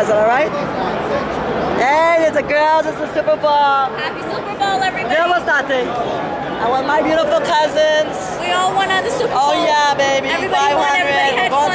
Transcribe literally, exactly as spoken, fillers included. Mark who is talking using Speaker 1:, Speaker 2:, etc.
Speaker 1: present, all right? Hey, it's a girls, it's the Super Bowl.
Speaker 2: Happy Super Bowl, everybody.
Speaker 1: Vemos nothing. I want my beautiful cousins.
Speaker 2: We all won on the Super Bowl.
Speaker 1: Oh yeah, baby.
Speaker 2: Everybody won, everybody had fun.